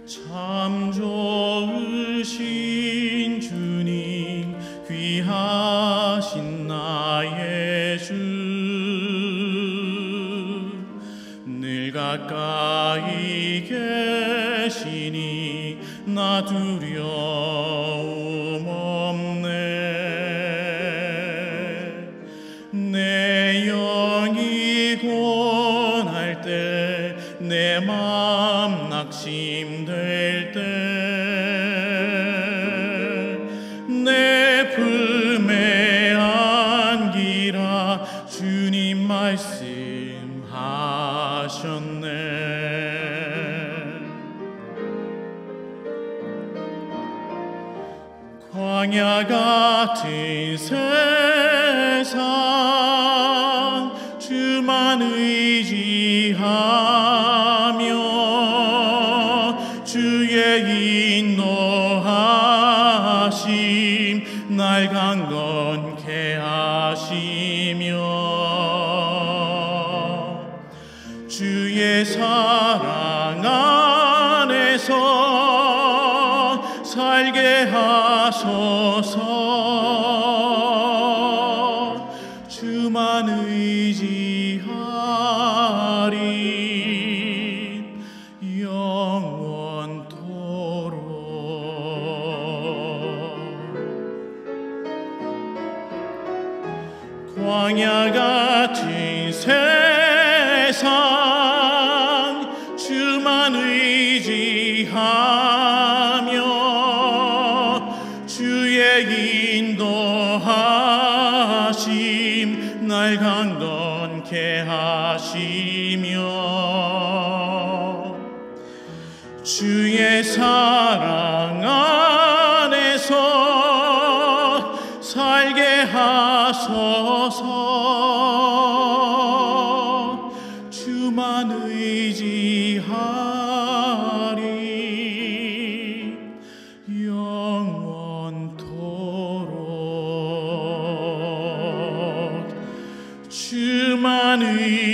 참 좋으신 주님, 귀하신 나의 주, 늘 가까이 계시니 나 두려움 없네. 내 영이 고날 때, 내 맘 낙심될 때, 내 품에 안기라 주님 말씀하셨네. 광야 같은 세상 주만 의지하며 주의 인도하심 날 강건케 하시며 주의 사랑 안에서 살게 하소서. 주만 의지하리 영원토록. 광야 같은 세상 주만 의지하며 주의 인도하심 날 강건케 하시며 주의 사랑 안에서 살게 하소서. 주만 의지하리 영원토록. 주만 의지하리